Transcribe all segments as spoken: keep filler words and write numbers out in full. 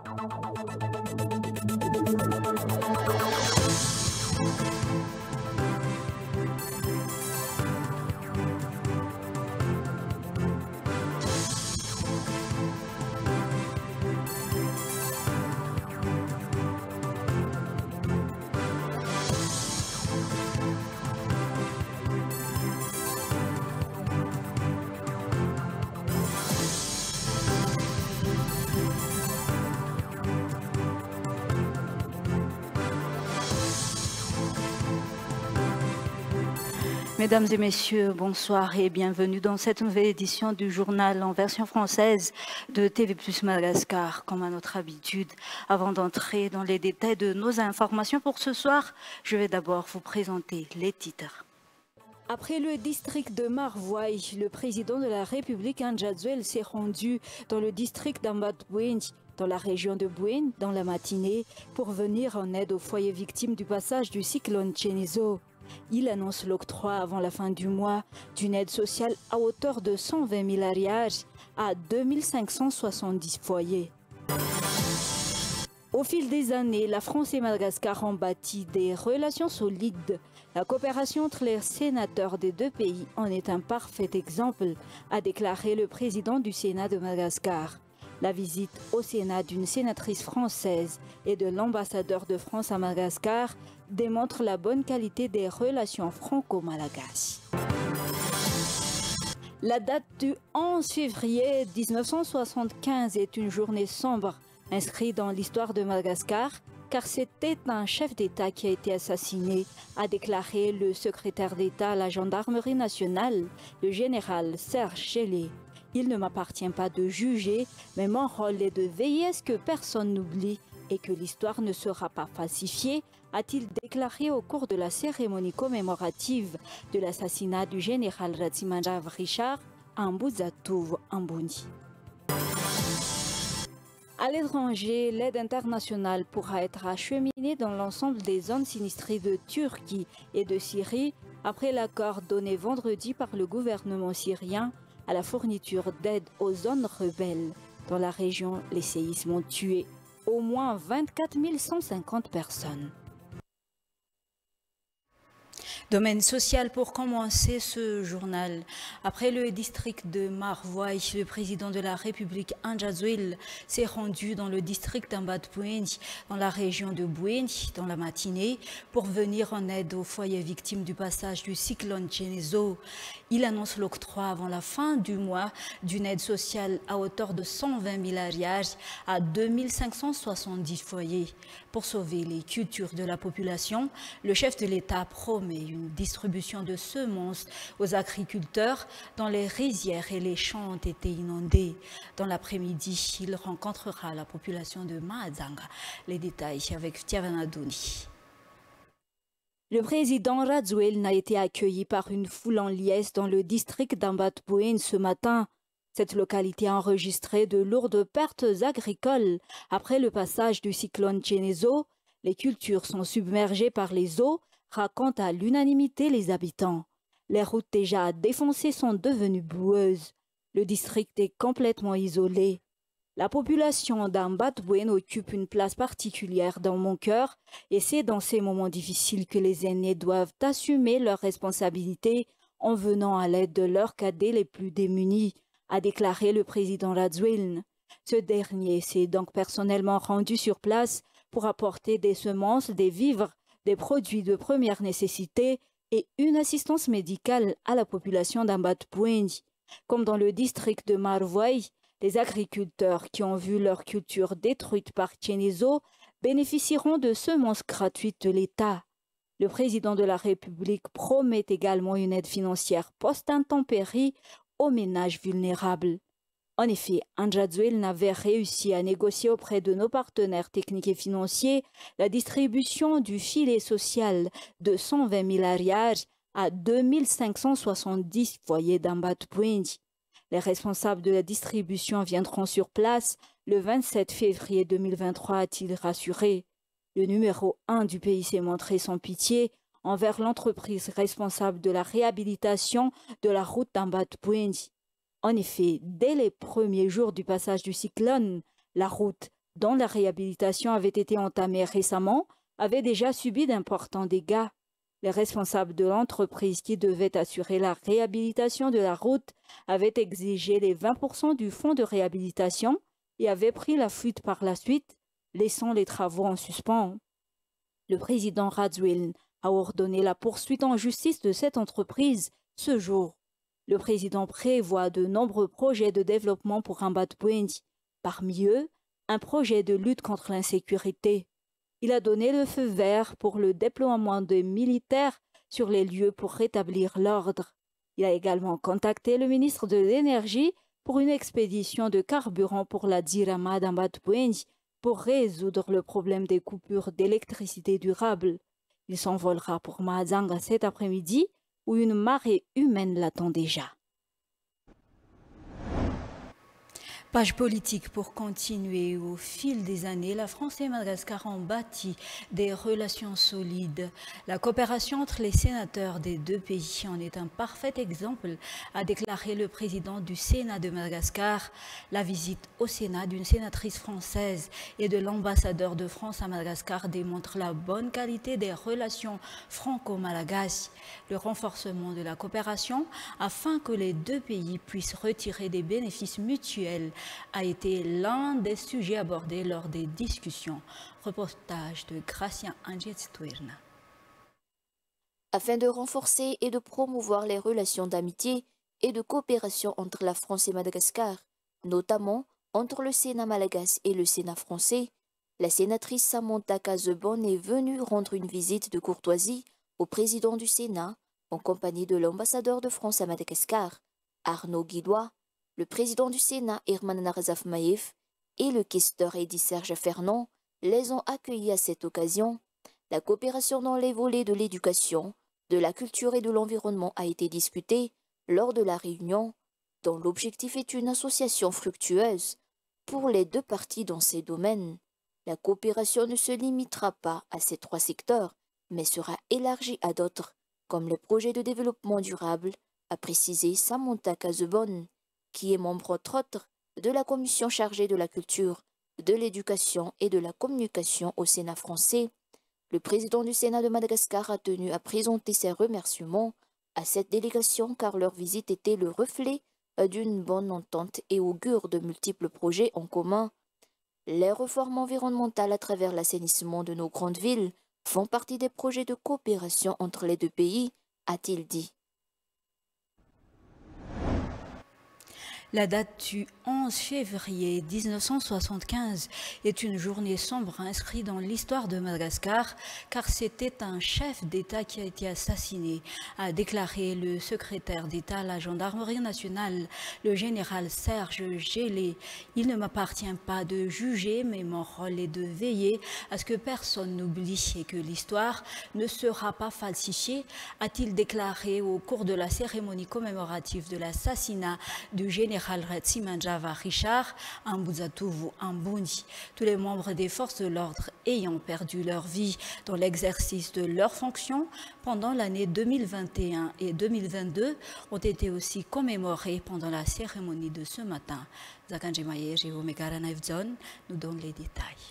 Mesdames et messieurs, bonsoir et bienvenue dans cette nouvelle édition du journal en version française de T V plus Madagascar. Comme à notre habitude, avant d'entrer dans les détails de nos informations pour ce soir, je vais d'abord vous présenter les titres. Après le district de Marvoy, le président de la République Anjadzuel s'est rendu dans le district d'Ambat-Bouin, dans la région de Bouin, dans la matinée, pour venir en aide aux foyers victimes du passage du cyclone Chenezo. Il annonce l'octroi avant la fin du mois d'une aide sociale à hauteur de cent vingt mille ariages à deux mille cinq cent soixante-dix foyers. Au fil des années, la France et Madagascar ont bâti des relations solides. La coopération entre les sénateurs des deux pays en est un parfait exemple, a déclaré le président du Sénat de Madagascar. La visite au Sénat d'une sénatrice française et de l'ambassadeur de France à Madagascar démontre la bonne qualité des relations franco-malagasy. La date du onze février mille neuf cent soixante-quinze est une journée sombre, inscrite dans l'histoire de Madagascar, car c'était un chef d'État qui a été assassiné, a déclaré le secrétaire d'État à la gendarmerie nationale, le général Serge Gélé. Il ne m'appartient pas de juger, mais mon rôle est de veiller à ce que personne n'oublie et que l'histoire ne sera pas falsifiée, a-t-il déclaré au cours de la cérémonie commémorative de l'assassinat du général Ratsimandrav Richard à Mbuzatouv, en Burundi. À l'étranger, l'aide internationale pourra être acheminée dans l'ensemble des zones sinistrées de Turquie et de Syrie après l'accord donné vendredi par le gouvernement syrien à la fourniture d'aide aux zones rebelles. Dans la région, les séismes ont tué au moins vingt-quatre mille cent cinquante personnes. Domaine social pour commencer ce journal. Après le district de Marvoy, le président de la République Anjadzuel s'est rendu dans le district d'Ambat-Bouin, dans la région de Bouin, dans la matinée, pour venir en aide aux foyers victimes du passage du cyclone Chenezo. Il annonce l'octroi avant la fin du mois d'une aide sociale à hauteur de cent vingt mille ariages à deux mille cinq cent soixante-dix foyers. Pour sauver les cultures de la population, le chef de l'État promet une distribution de semences aux agriculteurs dont les rizières et les champs ont été inondés. Dans l'après-midi, il rencontrera la population de Mahajanga. Les détails avec Tiavana Doni. Le président Radzuel n'a été accueilli par une foule en liesse dans le district d'Ambat-Bouin ce matin. Cette localité a enregistré de lourdes pertes agricoles. Après le passage du cyclone Chenezo, les cultures sont submergées par les eaux, racontent à l'unanimité les habitants. Les routes déjà défoncées sont devenues boueuses. Le district est complètement isolé. La population d'Ambat-Bouin occupe une place particulière dans mon cœur et c'est dans ces moments difficiles que les aînés doivent assumer leurs responsabilités en venant à l'aide de leurs cadets les plus démunis, a déclaré le président Radzuel. Ce dernier s'est donc personnellement rendu sur place pour apporter des semences, des vivres, des produits de première nécessité et une assistance médicale à la population d'Ambat-Bouin. Comme dans le district de Marvoy, les agriculteurs qui ont vu leur culture détruite par Chenezo bénéficieront de semences gratuites de l'État. Le président de la République promet également une aide financière post-intempérie aux ménages vulnérables. En effet, Anjadzuel n'avait réussi à négocier auprès de nos partenaires techniques et financiers la distribution du filet social de cent vingt mille ariages à deux mille cinq cent soixante-dix foyers d'Ambat-Bouin. Les responsables de la distribution viendront sur place le vingt-sept février deux mille vingt-trois, a-t-il rassuré. Le numéro un du pays s'est montré sans pitié envers l'entreprise responsable de la réhabilitation de la route d'Ambat-Bouin. En effet, dès les premiers jours du passage du cyclone, la route dont la réhabilitation avait été entamée récemment, avait déjà subi d'importants dégâts. Les responsables de l'entreprise qui devait assurer la réhabilitation de la route avaient exigé les vingt pour cent du fonds de réhabilitation et avaient pris la fuite par la suite, laissant les travaux en suspens. Le président Radziwiłł a ordonné la poursuite en justice de cette entreprise ce jour. Le président prévoit de nombreux projets de développement pour Ambatbwendi, parmi eux un projet de lutte contre l'insécurité. Il a donné le feu vert pour le déploiement de militaires sur les lieux pour rétablir l'ordre. Il a également contacté le ministre de l'Énergie pour une expédition de carburant pour la Dzirama d'Ambatbwendi pour résoudre le problème des coupures d'électricité durable. Il s'envolera pour Mahajanga cet après-midi où une marée humaine l'attend déjà. Page politique pour continuer. Au fil des années, la France et Madagascar ont bâti des relations solides. La coopération entre les sénateurs des deux pays en est un parfait exemple, a déclaré le président du Sénat de Madagascar. La visite au Sénat d'une sénatrice française et de l'ambassadeur de France à Madagascar démontre la bonne qualité des relations franco-malagasy. Le renforcement de la coopération afin que les deux pays puissent retirer des bénéfices mutuels a été l'un des sujets abordés lors des discussions. Reportage de Gracia Angetstuirna. Afin de renforcer et de promouvoir les relations d'amitié et de coopération entre la France et Madagascar, notamment entre le Sénat malagasy et le Sénat français, la sénatrice Samantha Kazebon est venue rendre une visite de courtoisie au président du Sénat en compagnie de l'ambassadeur de France à Madagascar, Arnaud Guidois, le président du Sénat, Herman Narazafmaïf, et le questeur Eddy Serge Fernand les ont accueillis à cette occasion. La coopération dans les volets de l'éducation, de la culture et de l'environnement a été discutée lors de la réunion, dont l'objectif est une association fructueuse pour les deux parties dans ces domaines. La coopération ne se limitera pas à ces trois secteurs, mais sera élargie à d'autres, comme les projets de développement durable, a précisé Samantha Kazebon, qui est membre entre autres de la commission chargée de la culture, de l'éducation et de la communication au Sénat français. Le président du Sénat de Madagascar a tenu à présenter ses remerciements à cette délégation car leur visite était le reflet d'une bonne entente et augure de multiples projets en commun. Les réformes environnementales à travers l'assainissement de nos grandes villes font partie des projets de coopération entre les deux pays, a-t-il dit. La date du onze février mille neuf cent soixante-quinze est une journée sombre inscrite dans l'histoire de Madagascar car c'était un chef d'État qui a été assassiné, a déclaré le secrétaire d'État à la gendarmerie nationale, le général Serge Gélé. Il ne m'appartient pas de juger, mais mon rôle est de veiller à ce que personne n'oublie et que l'histoire ne sera pas falsifiée, a-t-il déclaré au cours de la cérémonie commémorative de l'assassinat du général Ratsimanjava Richard à Mbudzatovu, en Burundi. Tous les membres des forces de l'ordre ayant perdu leur vie dans l'exercice de leurs fonctions pendant l'année deux mille vingt et un et deux mille vingt-deux ont été aussi commémorés pendant la cérémonie de ce matin. Zakanjemaye Jehomekaranavzon nous donne les détails.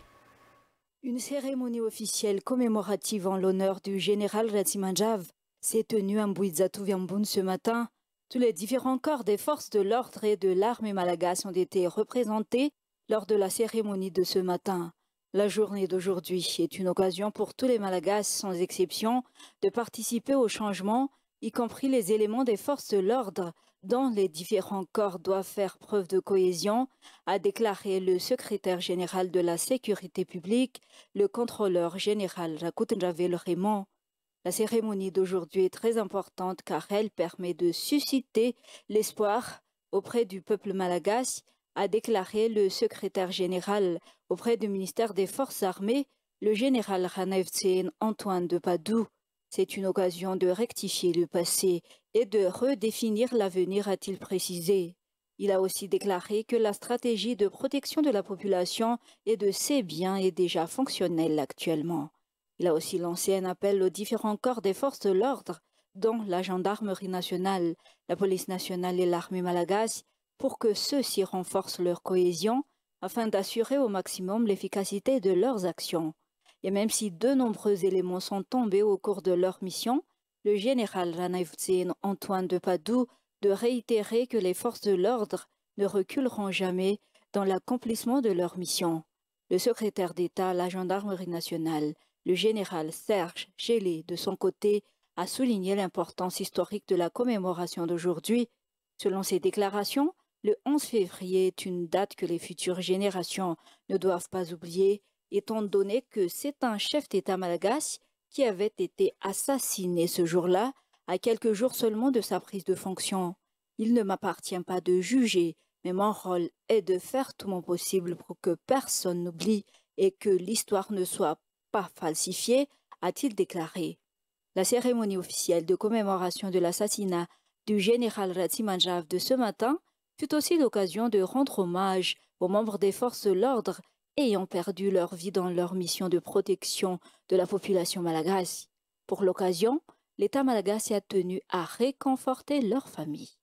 Une cérémonie officielle commémorative en l'honneur du général Ratsimanjava s'est tenue à Mbudzatovu en Burundi ce matin. Tous les différents corps des forces de l'ordre et de l'armée malagasy ont été représentés lors de la cérémonie de ce matin. La journée d'aujourd'hui est une occasion pour tous les Malagasy, sans exception, de participer au changement, y compris les éléments des forces de l'ordre, dont les différents corps doivent faire preuve de cohésion, a déclaré le secrétaire général de la sécurité publique, le contrôleur général Rakoutenjavel Raymond. La cérémonie d'aujourd'hui est très importante car elle permet de susciter l'espoir auprès du peuple malagasy, a déclaré le secrétaire général auprès du ministère des Forces armées, le général Ranevtsen Antoine de Padoue. C'est une occasion de rectifier le passé et de redéfinir l'avenir, a-t-il précisé. Il a aussi déclaré que la stratégie de protection de la population et de ses biens est déjà fonctionnelle actuellement. Il a aussi lancé un appel aux différents corps des forces de l'ordre, dont la gendarmerie nationale, la police nationale et l'armée malagasy, pour que ceux-ci renforcent leur cohésion afin d'assurer au maximum l'efficacité de leurs actions. Et même si de nombreux éléments sont tombés au cours de leur mission, le général Ranaïvtsin Antoine de Padoue de réitérer que les forces de l'ordre ne reculeront jamais dans l'accomplissement de leur mission. Le secrétaire d'État à la gendarmerie nationale, le général Serge Gélé, de son côté, a souligné l'importance historique de la commémoration d'aujourd'hui. Selon ses déclarations, le onze février est une date que les futures générations ne doivent pas oublier, étant donné que c'est un chef d'État malagasy qui avait été assassiné ce jour-là, à quelques jours seulement de sa prise de fonction. Il ne m'appartient pas de juger, mais mon rôle est de faire tout mon possible pour que personne n'oublie et que l'histoire ne soit pas falsifiée, a-t-il déclaré. La cérémonie officielle de commémoration de l'assassinat du général Ratsimanjave de ce matin fut aussi l'occasion de rendre hommage aux membres des forces de l'ordre ayant perdu leur vie dans leur mission de protection de la population malagasy. Pour l'occasion, l'État malagasy a tenu à réconforter leurs familles.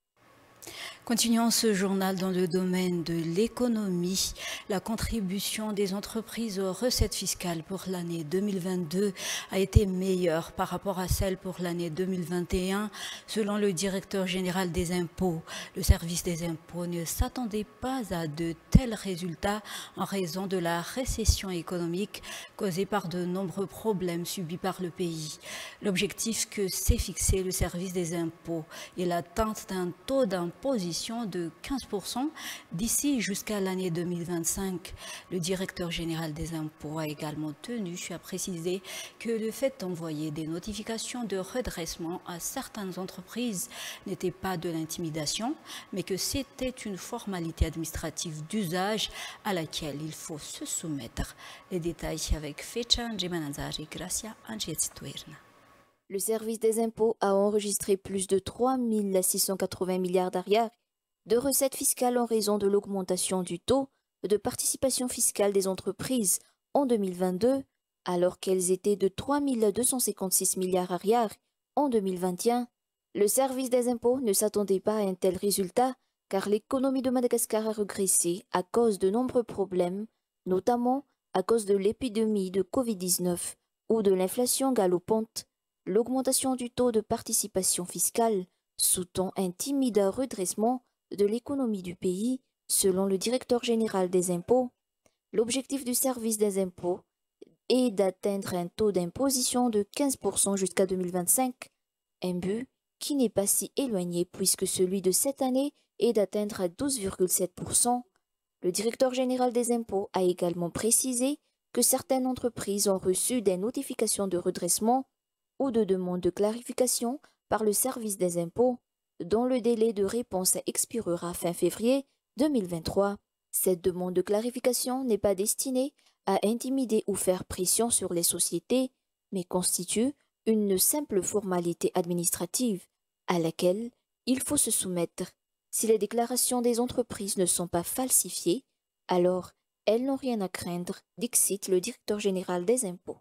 Continuons ce journal dans le domaine de l'économie. La contribution des entreprises aux recettes fiscales pour l'année deux mille vingt-deux a été meilleure par rapport à celle pour l'année deux mille vingt et un, selon le directeur général des impôts. Le service des impôts ne s'attendait pas à de tels résultats en raison de la récession économique causée par de nombreux problèmes subis par le pays. L'objectif que s'est fixé le service des impôts est l'atteinte d'un taux d'imposition de quinze pour cent d'ici jusqu'à l'année deux mille vingt-cinq. Le directeur général des impôts a également tenu à préciser que le fait d'envoyer des notifications de redressement à certaines entreprises n'était pas de l'intimidation, mais que c'était une formalité administrative d'usage à laquelle il faut se soumettre. Les détails avec Fecha Njimanazari Gracia Angietituirna. Le service des impôts a enregistré plus de trois mille six cent quatre-vingts milliards d'arias de recettes fiscales en raison de l'augmentation du taux de participation fiscale des entreprises en deux mille vingt-deux, alors qu'elles étaient de trois mille deux cent cinquante-six milliards d'arias en deux mille vingt et un. Le service des impôts ne s'attendait pas à un tel résultat car l'économie de Madagascar a régressé à cause de nombreux problèmes, notamment à cause de l'épidémie de covid dix-neuf ou de l'inflation galopante. L'augmentation du taux de participation fiscale sous-tend un timide redressement de l'économie du pays, selon le directeur général des impôts. L'objectif du service des impôts est d'atteindre un taux d'imposition de quinze pour cent jusqu'à deux mille vingt-cinq, un but qui n'est pas si éloigné puisque celui de cette année est d'atteindre douze virgule sept pour cent. Le directeur général des impôts a également précisé que certaines entreprises ont reçu des notifications de redressement ou de demande de clarification par le service des impôts, dont le délai de réponse expirera fin février deux mille vingt-trois. Cette demande de clarification n'est pas destinée à intimider ou faire pression sur les sociétés, mais constitue une simple formalité administrative à laquelle il faut se soumettre. Si les déclarations des entreprises ne sont pas falsifiées, alors elles n'ont rien à craindre, dixit le directeur général des impôts.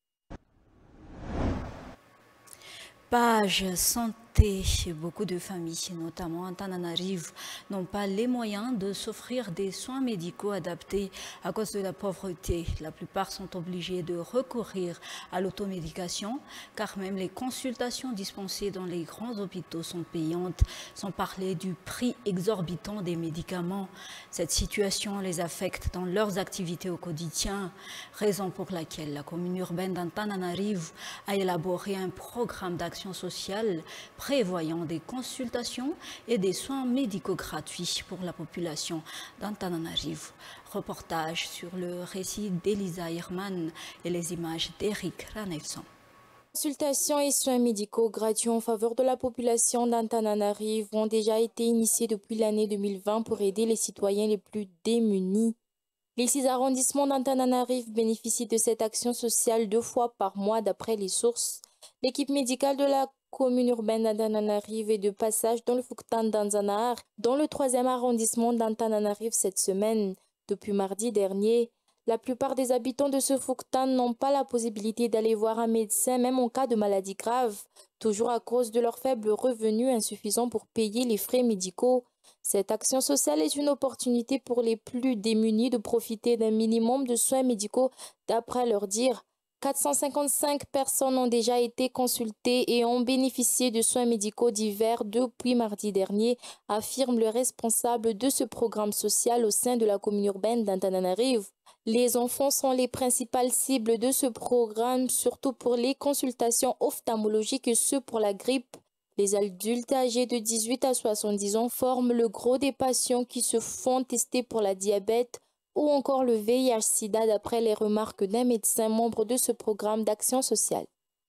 Page santé. Beaucoup de familles, notamment en Antananarivo, n'ont pas les moyens de s'offrir des soins médicaux adaptés à cause de la pauvreté. La plupart sont obligés de recourir à l'automédication, car même les consultations dispensées dans les grands hôpitaux sont payantes, sans parler du prix exorbitant des médicaments. Cette situation les affecte dans leurs activités au quotidien, raison pour laquelle la commune urbaine d'Antananarivo a élaboré un programme d'action sociale prévoyant des consultations et des soins médicaux gratuits pour la population d'Antananarivo. Reportage sur le récit d'Elisa Herman et les images d'Eric Ranefson. Consultations et soins médicaux gratuits en faveur de la population d'Antananarivo ont déjà été initiés depuis l'année deux mille vingt pour aider les citoyens les plus démunis. Les six arrondissements d'Antananarivo bénéficient de cette action sociale deux fois par mois d'après les sources. L'équipe médicale de la commune urbaine d'Antananarivo est de passage dans le Fuktan d'Anzanar, dans le troisième arrondissement d'Antananarivo cette semaine. Depuis mardi dernier, la plupart des habitants de ce Fuktan n'ont pas la possibilité d'aller voir un médecin, même en cas de maladie grave, toujours à cause de leurs faibles revenus insuffisants pour payer les frais médicaux. Cette action sociale est une opportunité pour les plus démunis de profiter d'un minimum de soins médicaux. D'après leur dire, quatre cent cinquante-cinq personnes ont déjà été consultées et ont bénéficié de soins médicaux divers depuis mardi dernier, affirme le responsable de ce programme social au sein de la commune urbaine d'Antananarivo. Les enfants sont les principales cibles de ce programme, surtout pour les consultations ophtalmologiques et ceux pour la grippe. Les adultes âgés de dix-huit à soixante-dix ans forment le gros des patients qui se font tester pour la diabète ou encore le V I H sida d'après les remarques d'un médecin membre de ce programme d'action sociale.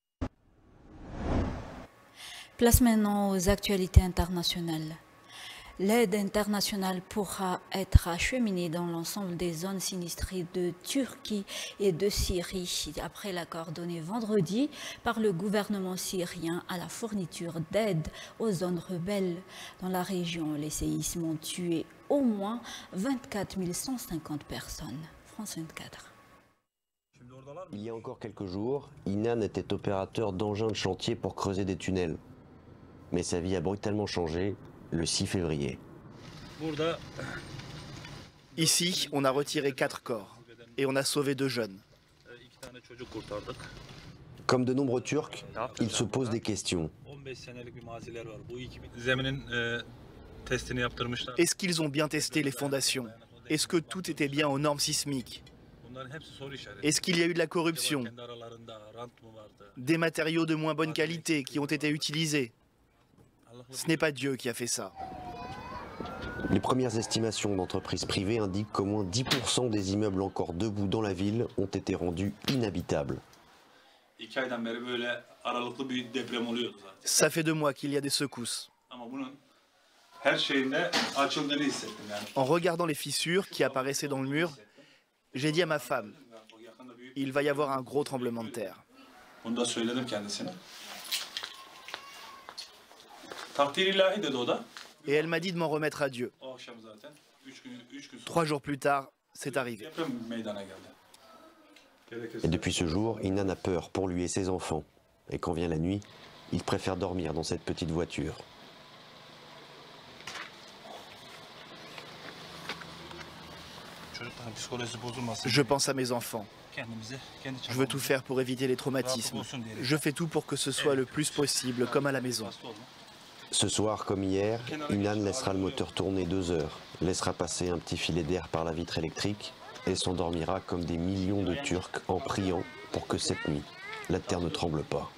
Place maintenant aux actualités internationales. L'aide internationale pourra être acheminée dans l'ensemble des zones sinistrées de Turquie et de Syrie après l'accord donné vendredi par le gouvernement syrien à la fourniture d'aide aux zones rebelles. Dans la région, les séismes ont tué au moins vingt-quatre mille cent cinquante personnes. France vingt-quatre. Il y a encore quelques jours, Inan était opérateur d'engins de chantier pour creuser des tunnels. Mais sa vie a brutalement changé le six février. Ici, on a retiré quatre corps et on a sauvé deux jeunes. Comme de nombreux Turcs, ils se posent des questions. Est-ce qu'ils ont bien testé les fondations? Est-ce que tout était bien aux normes sismiques? Est-ce qu'il y a eu de la corruption? Des matériaux de moins bonne qualité qui ont été utilisés? Ce n'est pas Dieu qui a fait ça. Les premières estimations d'entreprises privées indiquent qu'au moins dix pour cent des immeubles encore debout dans la ville ont été rendus inhabitables. Ça fait deux mois qu'il y a des secousses. En regardant les fissures qui apparaissaient dans le mur, j'ai dit à ma femme, il va y avoir un gros tremblement de terre. Et elle m'a dit de m'en remettre à Dieu. Trois jours plus tard, c'est arrivé. Et depuis ce jour, Inan a peur pour lui et ses enfants. Et quand vient la nuit, il préfère dormir dans cette petite voiture. Je pense à mes enfants. Je veux tout faire pour éviter les traumatismes. Je fais tout pour que ce soit le plus possible, comme à la maison. Ce soir, comme hier, Inan laissera le moteur tourner deux heures, laissera passer un petit filet d'air par la vitre électrique et s'endormira comme des millions de Turcs en priant pour que cette nuit, la terre ne tremble pas.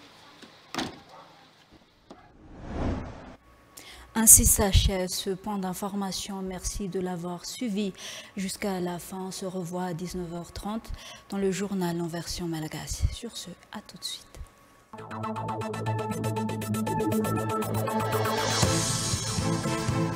Ainsi s'achève ce point d'information. Merci de l'avoir suivi jusqu'à la fin. On se revoit à dix-neuf heures trente dans le journal en version malagasy. Sur ce, à tout de suite. Thank you.